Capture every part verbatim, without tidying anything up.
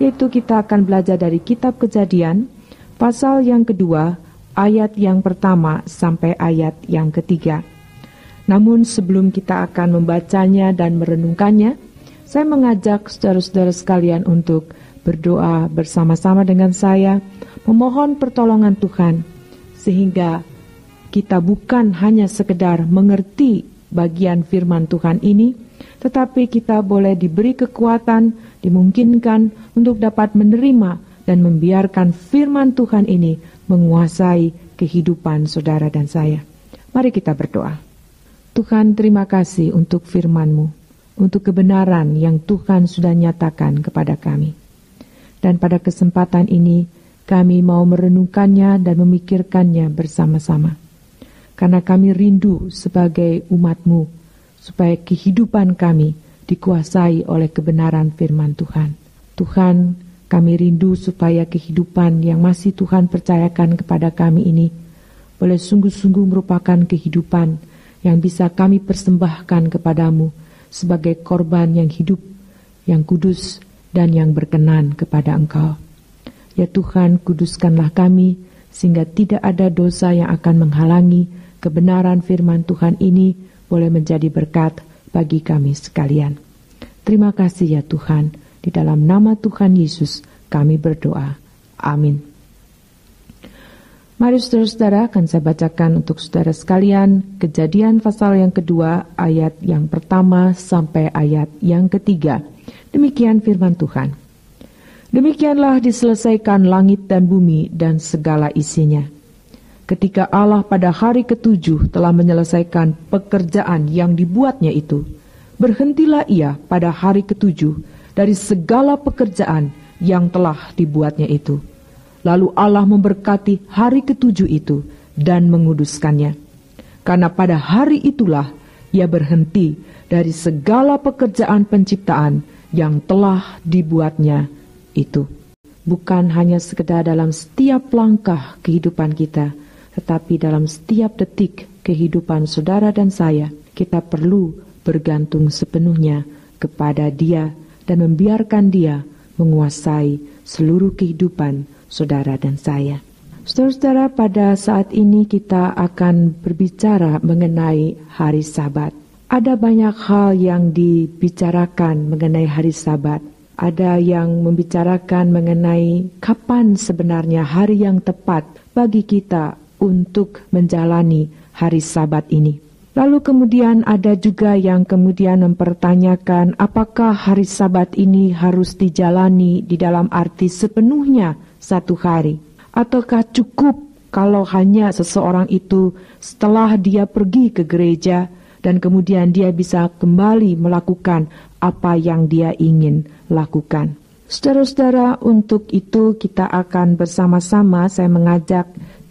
itu kita akan belajar dari kitab Kejadian, pasal yang kedua, ayat yang pertama sampai ayat yang ketiga. Namun sebelum kita akan membacanya dan merenungkannya, saya mengajak saudara-saudara sekalian untuk berdoa bersama-sama dengan saya, memohon pertolongan Tuhan, sehingga kita bukan hanya sekedar mengerti bagian firman Tuhan ini, tetapi kita boleh diberi kekuatan, dimungkinkan untuk dapat menerima dan membiarkan firman Tuhan ini menguasai kehidupan saudara dan saya. Mari kita berdoa. Tuhan, terima kasih untuk firman-Mu, untuk kebenaran yang Tuhan sudah nyatakan kepada kami. Dan pada kesempatan ini, kami mau merenungkannya dan memikirkannya bersama-sama. Karena kami rindu sebagai umat-Mu, supaya kehidupan kami dikuasai oleh kebenaran firman Tuhan. Tuhan, kami rindu supaya kehidupan yang masih Tuhan percayakan kepada kami ini boleh sungguh-sungguh merupakan kehidupan yang bisa kami persembahkan kepadamu sebagai korban yang hidup, yang kudus, dan yang berkenan kepada Engkau. Ya Tuhan, kuduskanlah kami sehingga tidak ada dosa yang akan menghalangi kebenaran firman Tuhan ini boleh menjadi berkat bagi kami sekalian. Terima kasih ya Tuhan, di dalam nama Tuhan Yesus kami berdoa. Amin. Mari saudara-saudara, akan saya bacakan untuk saudara sekalian Kejadian pasal yang kedua, ayat yang pertama sampai ayat yang ketiga. Demikian firman Tuhan. Demikianlah diselesaikan langit dan bumi dan segala isinya. Ketika Allah pada hari ketujuh telah menyelesaikan pekerjaan yang dibuatnya itu, berhentilah ia pada hari ketujuh dari segala pekerjaan yang telah dibuatnya itu. Lalu Allah memberkati hari ketujuh itu dan menguduskannya. Karena pada hari itulah ia berhenti dari segala pekerjaan penciptaan yang telah dibuatnya itu. Bukan hanya sekedar dalam setiap langkah kehidupan kita, tetapi dalam setiap detik kehidupan saudara dan saya, kita perlu bergantung sepenuhnya kepada Dia dan membiarkan Dia menguasai seluruh kehidupan saudara dan saya. Saudara-saudara, pada saat ini kita akan berbicara mengenai hari Sabat. Ada banyak hal yang dibicarakan mengenai hari Sabat. Ada yang membicarakan mengenai kapan sebenarnya hari yang tepat bagi kita untuk menjalani hari Sabat ini. Lalu kemudian ada juga yang kemudian mempertanyakan apakah hari Sabat ini harus dijalani di dalam arti sepenuhnya satu hari. Ataukah cukup kalau hanya seseorang itu setelah dia pergi ke gereja dan kemudian dia bisa kembali melakukan apa yang dia ingin lakukan. Saudara-saudara, untuk itu kita akan bersama-sama, saya mengajak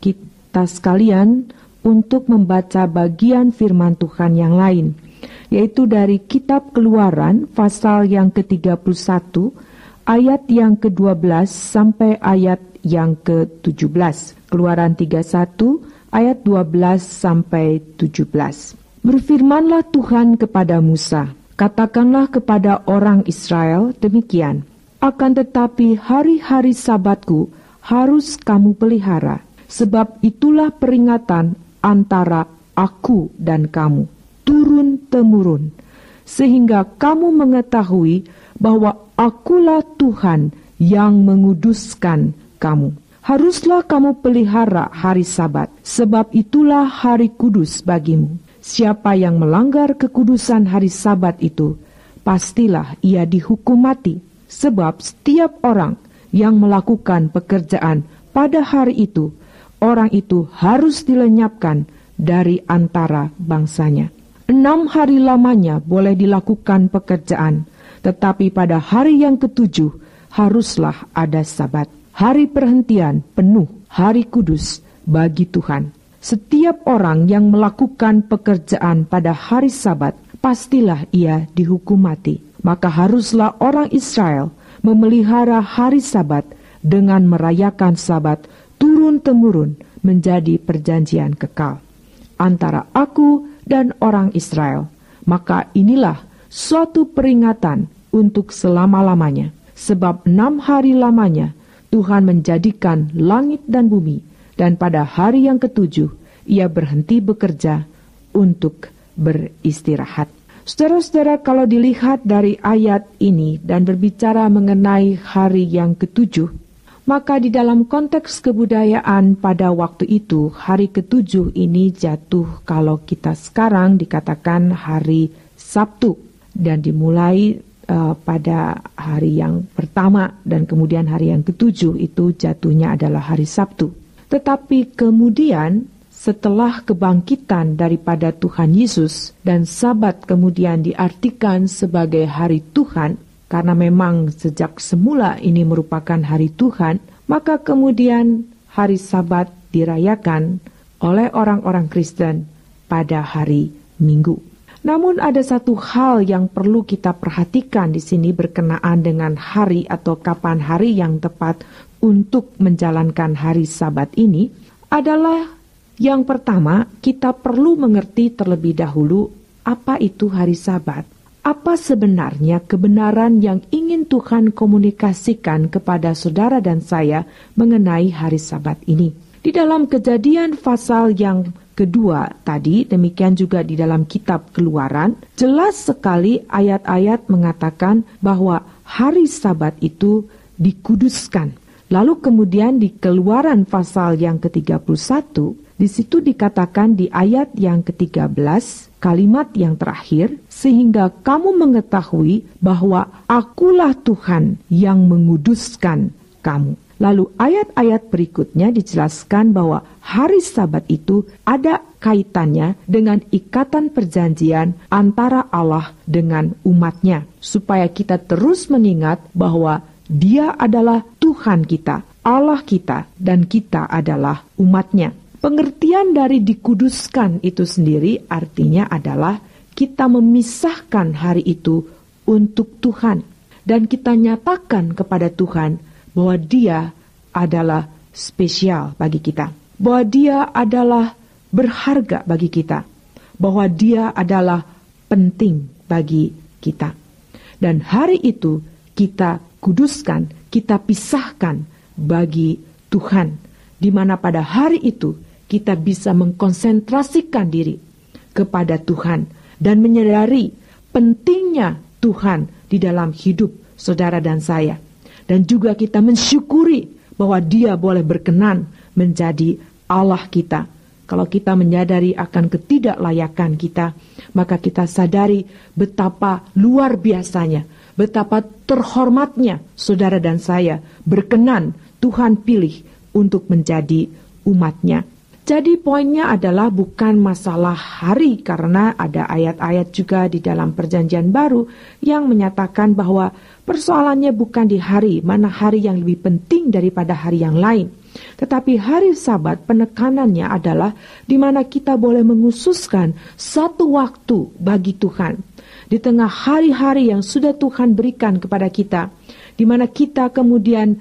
kita sekalian untuk membaca bagian firman Tuhan yang lain, yaitu dari kitab Keluaran pasal yang ke tiga puluh satu, ayat yang ke dua belas sampai ayat yang ke tujuh belas. Keluaran tiga puluh satu, ayat dua belas sampai tujuh belas. Berfirmanlah Tuhan kepada Musa, katakanlah kepada orang Israel demikian, akan tetapi hari-hari Sabatku harus kamu pelihara, sebab itulah peringatan antara aku dan kamu, turun-temurun, sehingga kamu mengetahui bahwa akulah Tuhan yang menguduskan kamu. Haruslah kamu pelihara hari Sabat, sebab itulah hari kudus bagimu. Siapa yang melanggar kekudusan hari Sabat itu, pastilah ia dihukum mati. Sebab setiap orang yang melakukan pekerjaan pada hari itu, orang itu harus dilenyapkan dari antara bangsanya. Enam hari lamanya boleh dilakukan pekerjaan, tetapi pada hari yang ketujuh haruslah ada Sabat. Hari perhentian penuh, hari kudus bagi Tuhan. Setiap orang yang melakukan pekerjaan pada hari Sabat, pastilah ia dihukum mati. Maka haruslah orang Israel memelihara hari Sabat dengan merayakan Sabat turun-temurun menjadi perjanjian kekal antara aku dan orang Israel. Maka inilah suatu peringatan untuk selama-lamanya. Sebab enam hari lamanya Tuhan menjadikan langit dan bumi, dan pada hari yang ketujuh ia berhenti bekerja untuk beristirahat. Saudara-saudara, kalau dilihat dari ayat ini dan berbicara mengenai hari yang ketujuh, maka di dalam konteks kebudayaan pada waktu itu, hari ketujuh ini jatuh kalau kita sekarang dikatakan hari Sabtu, dan dimulai uh, pada hari yang pertama, dan kemudian hari yang ketujuh itu jatuhnya adalah hari Sabtu. Tetapi kemudian setelah kebangkitan daripada Tuhan Yesus dan Sabat kemudian diartikan sebagai hari Tuhan, karena memang sejak semula ini merupakan hari Tuhan, maka kemudian hari Sabat dirayakan oleh orang-orang Kristen pada hari Minggu. Namun ada satu hal yang perlu kita perhatikan di sini berkenaan dengan hari atau kapan hari yang tepat untuk menjalankan hari Sabat ini adalah yang pertama, kita perlu mengerti terlebih dahulu apa itu hari Sabat. Apa sebenarnya kebenaran yang ingin Tuhan komunikasikan kepada saudara dan saya mengenai hari Sabat ini? Di dalam Kejadian pasal yang kedua tadi, demikian juga di dalam kitab Keluaran, jelas sekali ayat-ayat mengatakan bahwa hari Sabat itu dikuduskan. Lalu kemudian di Keluaran pasal yang ke tiga puluh satu, di situ dikatakan di ayat yang ke tiga belas, kalimat yang terakhir, sehingga kamu mengetahui bahwa akulah Tuhan yang menguduskan kamu. Lalu ayat-ayat berikutnya dijelaskan bahwa hari Sabat itu ada kaitannya dengan ikatan perjanjian antara Allah dengan umatnya, supaya kita terus mengingat bahwa Dia adalah Tuhan kita, Allah kita, dan kita adalah umatnya. Pengertian dari dikuduskan itu sendiri artinya adalah kita memisahkan hari itu untuk Tuhan, dan kita nyatakan kepada Tuhan bahwa Dia adalah spesial bagi kita, bahwa Dia adalah berharga bagi kita, bahwa Dia adalah penting bagi kita. Dan hari itu kita kuduskan, kita pisahkan bagi Tuhan, di mana pada hari itu kita bisa mengkonsentrasikan diri kepada Tuhan dan menyadari pentingnya Tuhan di dalam hidup saudara dan saya. Dan juga kita mensyukuri bahwa Dia boleh berkenan menjadi Allah kita. Kalau kita menyadari akan ketidaklayakan kita, maka kita sadari betapa luar biasanya, betapa terhormatnya saudara dan saya berkenan Tuhan pilih untuk menjadi umatnya. Jadi poinnya adalah bukan masalah hari, karena ada ayat-ayat juga di dalam Perjanjian Baru yang menyatakan bahwa persoalannya bukan di hari, mana hari yang lebih penting daripada hari yang lain. Tetapi hari Sabat penekanannya adalah di mana kita boleh menghususkan satu waktu bagi Tuhan. Di tengah hari-hari yang sudah Tuhan berikan kepada kita, di mana kita kemudian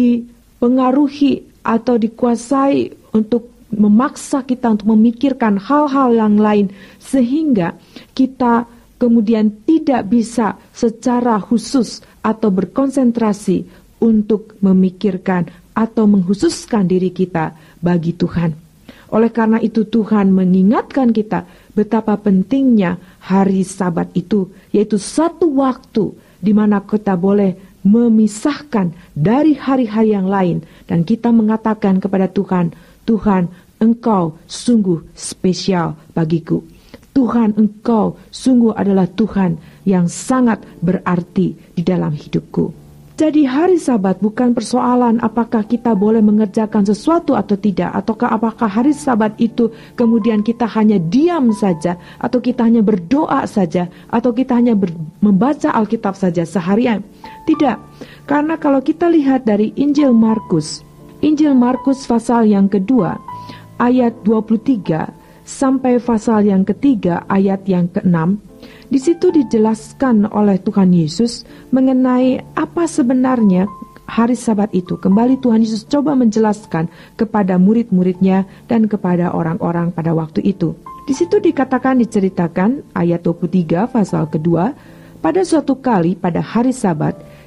dipengaruhi atau dikuasai untuk memaksa kita untuk memikirkan hal-hal yang lain, sehingga kita kemudian tidak bisa secara khusus atau berkonsentrasi untuk memikirkan atau menghususkan diri kita bagi Tuhan. Oleh karena itu Tuhan mengingatkan kita betapa pentingnya hari Sabat itu, yaitu satu waktu di mana kita boleh memisahkan dari hari-hari yang lain, dan kita mengatakan kepada Tuhan, Tuhan, Engkau sungguh spesial bagiku. Tuhan, Engkau sungguh adalah Tuhan yang sangat berarti di dalam hidupku. Jadi hari Sabat bukan persoalan apakah kita boleh mengerjakan sesuatu atau tidak, ataukah apakah hari Sabat itu kemudian kita hanya diam saja, atau kita hanya berdoa saja, atau kita hanya ber- membaca Alkitab saja seharian. Tidak, karena kalau kita lihat dari Injil Markus, Injil Markus pasal yang kedua, ayat dua puluh tiga sampai pasal yang ketiga ayat yang keenam, di situ dijelaskan oleh Tuhan Yesus mengenai apa sebenarnya hari Sabat itu. Kembali Tuhan Yesus coba menjelaskan kepada murid-muridnya dan kepada orang-orang pada waktu itu. Di situ dikatakan, diceritakan ayat dua puluh tiga pasal kedua, pada suatu kali pada hari Sabat,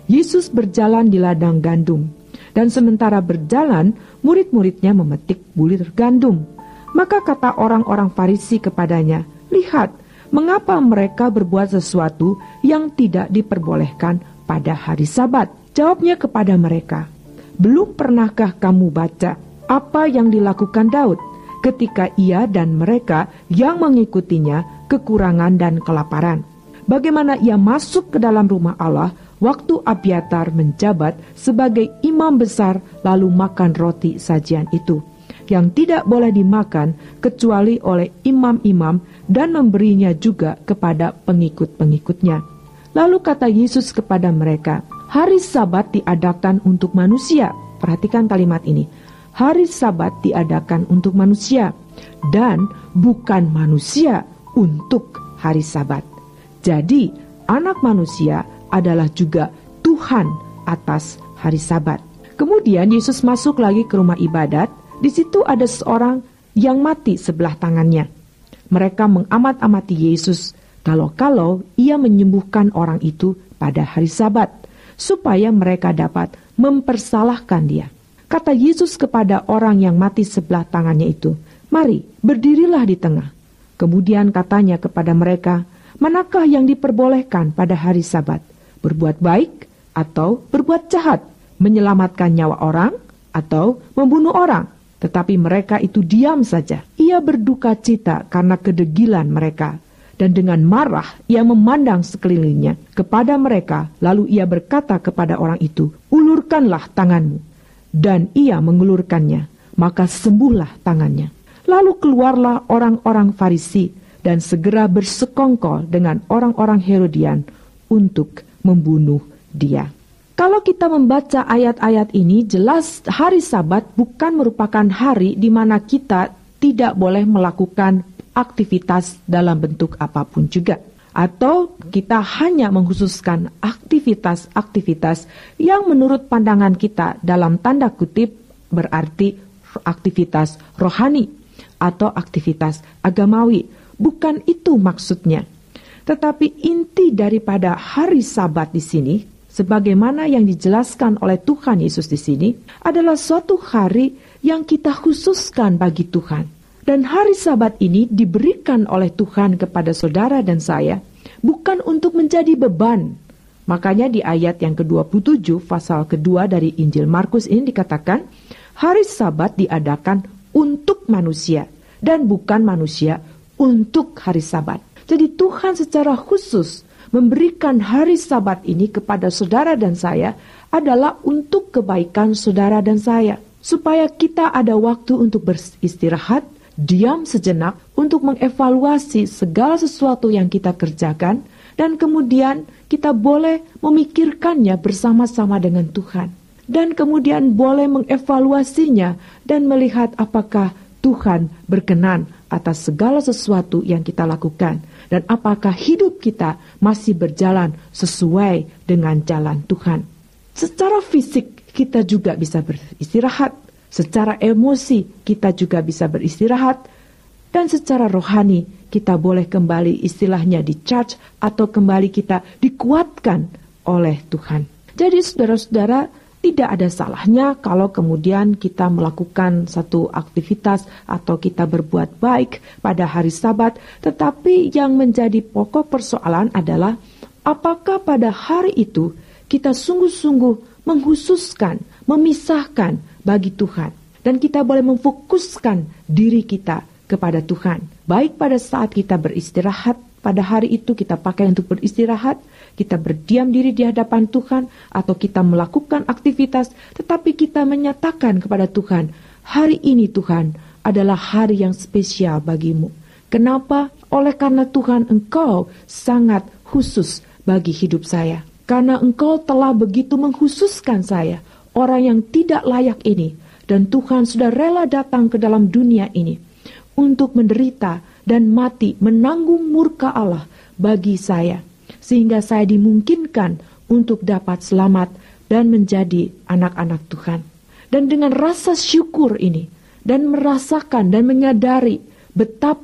Yesus berjalan di ladang gandum, dan sementara berjalan, murid-muridnya memetik bulir gandum. Maka kata orang-orang Farisi kepadanya, "Lihat, mengapa mereka berbuat sesuatu yang tidak diperbolehkan pada hari Sabat?" Jawabnya kepada mereka, "Belum pernahkah kamu baca apa yang dilakukan Daud ketika ia dan mereka yang mengikutinya kekurangan dan kelaparan? Bagaimana ia masuk ke dalam rumah Allah waktu Abiatar menjabat sebagai imam besar, lalu makan roti sajian itu, yang tidak boleh dimakan kecuali oleh imam-imam, dan memberinya juga kepada pengikut-pengikutnya." Lalu kata Yesus kepada mereka, "Hari Sabat diadakan untuk manusia." Perhatikan kalimat ini. Hari Sabat diadakan untuk manusia, dan bukan manusia untuk hari Sabat. Jadi, anak manusia adalah juga Tuhan atas hari Sabat. Kemudian Yesus masuk lagi ke rumah ibadat. Di situ ada seorang yang mati sebelah tangannya. Mereka mengamat-amati Yesus kalau-kalau ia menyembuhkan orang itu pada hari Sabat, supaya mereka dapat mempersalahkan dia. Kata Yesus kepada orang yang mati sebelah tangannya itu, "Mari, berdirilah di tengah." Kemudian katanya kepada mereka, "Manakah yang diperbolehkan pada hari Sabat? Berbuat baik atau berbuat jahat? Menyelamatkan nyawa orang atau membunuh orang?" Tetapi mereka itu diam saja. Ia berduka cita karena kedegilan mereka. Dan dengan marah ia memandang sekelilingnya kepada mereka. Lalu ia berkata kepada orang itu, "Ulurkanlah tanganmu." Dan ia mengulurkannya, maka sembuhlah tangannya. Lalu keluarlah orang-orang Farisi dan segera bersekongkol dengan orang-orang Herodian untuk membunuh dia. Kalau kita membaca ayat-ayat ini, jelas hari Sabat bukan merupakan hari di mana kita tidak boleh melakukan aktivitas dalam bentuk apapun juga. Atau kita hanya mengkhususkan aktivitas-aktivitas yang menurut pandangan kita dalam tanda kutip berarti aktivitas rohani atau aktivitas agamawi. Bukan itu maksudnya. Tetapi inti daripada hari Sabat di sini, sebagaimana yang dijelaskan oleh Tuhan Yesus di sini, adalah suatu hari yang kita khususkan bagi Tuhan. Dan hari Sabat ini diberikan oleh Tuhan kepada saudara dan saya, bukan untuk menjadi beban. Makanya di ayat yang kedua puluh tujuh, pasal kedua dari Injil Markus ini dikatakan, hari Sabat diadakan untuk manusia, dan bukan manusia untuk hari Sabat. Jadi Tuhan secara khusus memberikan hari Sabat ini kepada saudara dan saya adalah untuk kebaikan saudara dan saya. Supaya kita ada waktu untuk beristirahat, diam sejenak untuk mengevaluasi segala sesuatu yang kita kerjakan, dan kemudian kita boleh memikirkannya bersama-sama dengan Tuhan. Dan kemudian boleh mengevaluasinya dan melihat apakah Tuhan berkenan atas segala sesuatu yang kita lakukan. Dan apakah hidup kita masih berjalan sesuai dengan jalan Tuhan. Secara fisik kita juga bisa beristirahat. Secara emosi kita juga bisa beristirahat, dan secara rohani kita boleh kembali istilahnya di-charge atau kembali kita dikuatkan oleh Tuhan. Jadi saudara-saudara, tidak ada salahnya kalau kemudian kita melakukan satu aktivitas atau kita berbuat baik pada hari Sabat, tetapi yang menjadi pokok persoalan adalah apakah pada hari itu kita sungguh-sungguh mengkhususkan, memisahkan bagi Tuhan. Dan kita boleh memfokuskan diri kita kepada Tuhan. Baik pada saat kita beristirahat, pada hari itu kita pakai untuk beristirahat, kita berdiam diri di hadapan Tuhan, atau kita melakukan aktivitas, tetapi kita menyatakan kepada Tuhan, hari ini Tuhan adalah hari yang spesial bagimu. Kenapa? Oleh karena Tuhan, Engkau sangat khusus bagi hidup saya. Karena Engkau telah begitu mengkhususkan saya, orang yang tidak layak ini, dan Tuhan sudah rela datang ke dalam dunia ini untuk menderita dan mati menanggung murka Allah bagi saya, sehingga saya dimungkinkan untuk dapat selamat dan menjadi anak-anak Tuhan. Dan dengan rasa syukur ini, dan merasakan dan menyadari betapa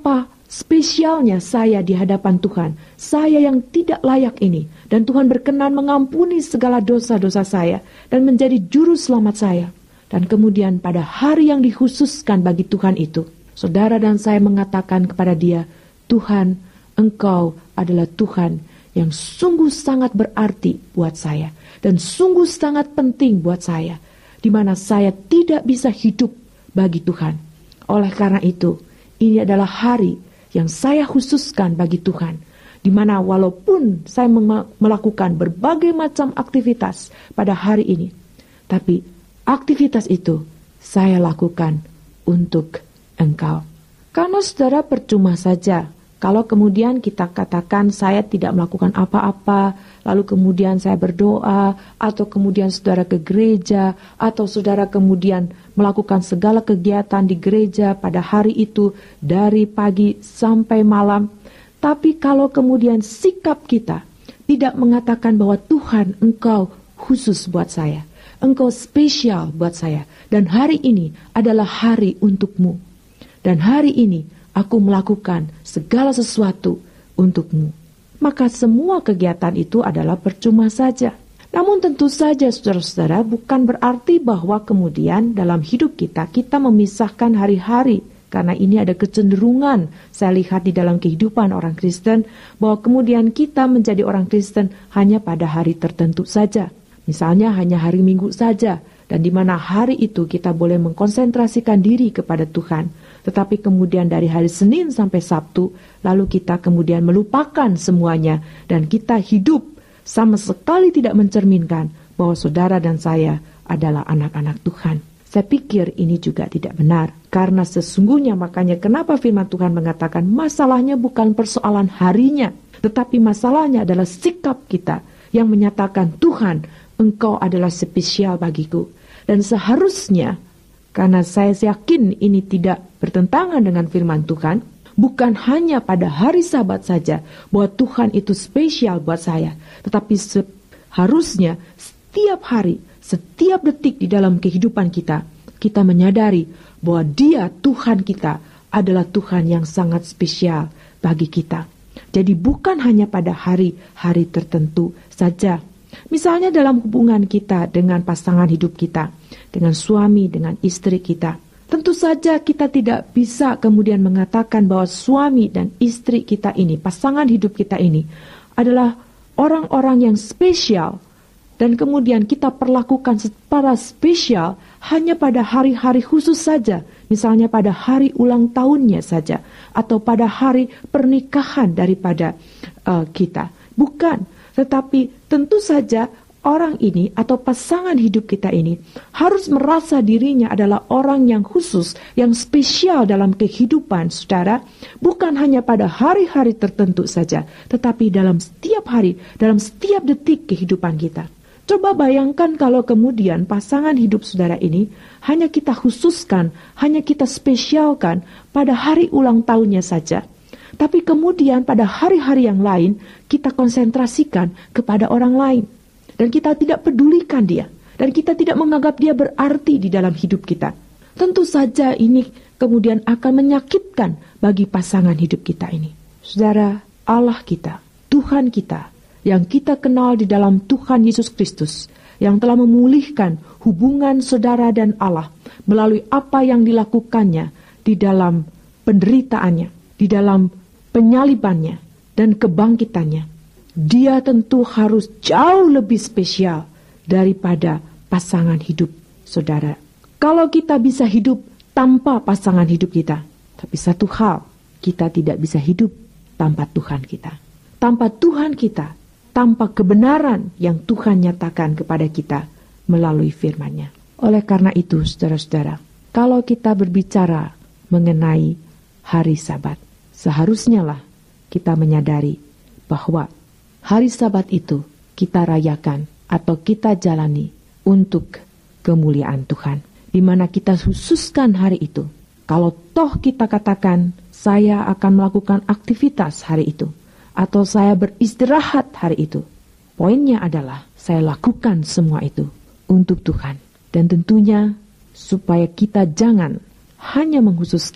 spesialnya saya di hadapan Tuhan. Saya yang tidak layak ini. Dan Tuhan berkenan mengampuni segala dosa-dosa saya dan menjadi juru selamat saya. Dan kemudian pada hari yang dikhususkan bagi Tuhan itu, saudara dan saya mengatakan kepada dia, Tuhan, Engkau adalah Tuhan yang sungguh sangat berarti buat saya. Dan sungguh sangat penting buat saya. Di mana saya tidak bisa hidup bagi Tuhan. Oleh karena itu, ini adalah hari yang saya khususkan bagi Tuhan. Di mana walaupun saya melakukan berbagai macam aktivitas pada hari ini, tapi aktivitas itu saya lakukan untuk Engkau. Karena saudara, percuma saja kalau kemudian kita katakan saya tidak melakukan apa-apa, lalu kemudian saya berdoa, atau kemudian saudara ke gereja, atau saudara kemudian melakukan segala kegiatan di gereja pada hari itu dari pagi sampai malam. Tapi kalau kemudian sikap kita tidak mengatakan bahwa Tuhan, Engkau khusus buat saya, Engkau spesial buat saya, dan hari ini adalah hari untukmu, dan hari ini aku melakukan segala sesuatu untukmu, maka semua kegiatan itu adalah percuma saja. Namun tentu saja saudara-saudara, bukan berarti bahwa kemudian dalam hidup kita, kita memisahkan hari-hari. Karena ini ada kecenderungan, saya lihat di dalam kehidupan orang Kristen, bahwa kemudian kita menjadi orang Kristen hanya pada hari tertentu saja. Misalnya hanya hari Minggu saja, dan di mana hari itu kita boleh mengkonsentrasikan diri kepada Tuhan. Tetapi kemudian dari hari Senin sampai Sabtu, lalu kita kemudian melupakan semuanya, dan kita hidup sama sekali tidak mencerminkan bahwa saudara dan saya adalah anak-anak Tuhan. Saya pikir ini juga tidak benar, karena sesungguhnya makanya kenapa firman Tuhan mengatakan masalahnya bukan persoalan harinya, tetapi masalahnya adalah sikap kita yang menyatakan, Tuhan, Engkau adalah spesial bagiku. Dan seharusnya, karena saya yakin ini tidak bertentangan dengan firman Tuhan, bukan hanya pada hari Sabat saja bahwa Tuhan itu spesial buat saya, tetapi seharusnya setiap hari, setiap detik di dalam kehidupan kita, kita menyadari bahwa Dia, Tuhan kita, adalah Tuhan yang sangat spesial bagi kita. Jadi bukan hanya pada hari-hari tertentu saja. Misalnya dalam hubungan kita dengan pasangan hidup kita, dengan suami, dengan istri kita. Tentu saja kita tidak bisa kemudian mengatakan bahwa suami dan istri kita ini, pasangan hidup kita ini, adalah orang-orang yang spesial. Dan kemudian kita perlakukan secara spesial hanya pada hari-hari khusus saja. Misalnya pada hari ulang tahunnya saja. Atau pada hari pernikahan daripada uh, kita. Bukan. Tetapi tentu saja orang ini atau pasangan hidup kita ini harus merasa dirinya adalah orang yang khusus, yang spesial dalam kehidupan saudara. Bukan hanya pada hari-hari tertentu saja. Tetapi dalam setiap hari, dalam setiap detik kehidupan kita. Coba bayangkan kalau kemudian pasangan hidup saudara ini hanya kita khususkan, hanya kita spesialkan pada hari ulang tahunnya saja. Tapi kemudian pada hari-hari yang lain kita konsentrasikan kepada orang lain. Dan kita tidak pedulikan dia. Dan kita tidak menganggap dia berarti di dalam hidup kita. Tentu saja ini kemudian akan menyakitkan bagi pasangan hidup kita ini. Saudara, Allah kita, Tuhan kita, yang kita kenal di dalam Tuhan Yesus Kristus, yang telah memulihkan hubungan saudara dan Allah melalui apa yang dilakukannya di dalam penderitaannya, di dalam penyalibannya dan kebangkitannya. Dia tentu harus jauh lebih spesial daripada pasangan hidup saudara. Kalau kita bisa hidup tanpa pasangan hidup kita, tapi satu hal, kita tidak bisa hidup tanpa Tuhan kita. Tanpa Tuhan kita, tanpa kebenaran yang Tuhan nyatakan kepada kita melalui firman-Nya. Oleh karena itu, saudara-saudara, kalau kita berbicara mengenai hari Sabat, seharusnya lah kita menyadari bahwa hari Sabat itu kita rayakan atau kita jalani untuk kemuliaan Tuhan. Di mana kita khususkan hari itu. Kalau toh kita katakan, saya akan melakukan aktivitas hari itu. Atau saya beristirahat hari itu. Poinnya adalah saya lakukan semua itu untuk Tuhan. Dan tentunya supaya kita jangan hanya mengkhususkan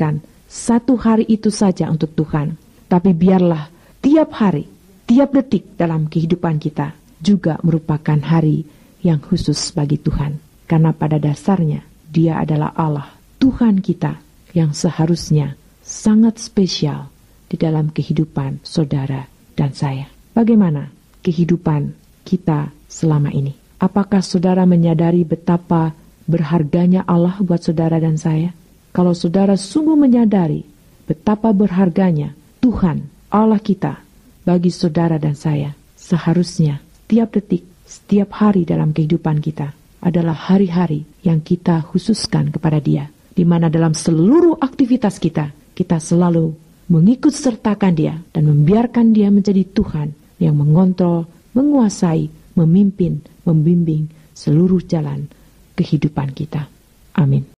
satu hari itu saja untuk Tuhan. Tapi biarlah tiap hari, tiap detik dalam kehidupan kita juga merupakan hari yang khusus bagi Tuhan. Karena pada dasarnya Dia adalah Allah, Tuhan kita, yang seharusnya sangat spesial di dalam kehidupan saudara dan saya. Bagaimana kehidupan kita selama ini? Apakah saudara menyadari betapa berharganya Allah buat saudara dan saya? Kalau saudara sungguh menyadari betapa berharganya Tuhan, Allah kita, bagi saudara dan saya, seharusnya setiap detik, setiap hari dalam kehidupan kita adalah hari-hari yang kita khususkan kepada Dia, di mana dalam seluruh aktivitas kita, kita selalu mengikut sertakan Dia dan membiarkan Dia menjadi Tuhan yang mengontrol, menguasai, memimpin, membimbing seluruh jalan kehidupan kita. Amin.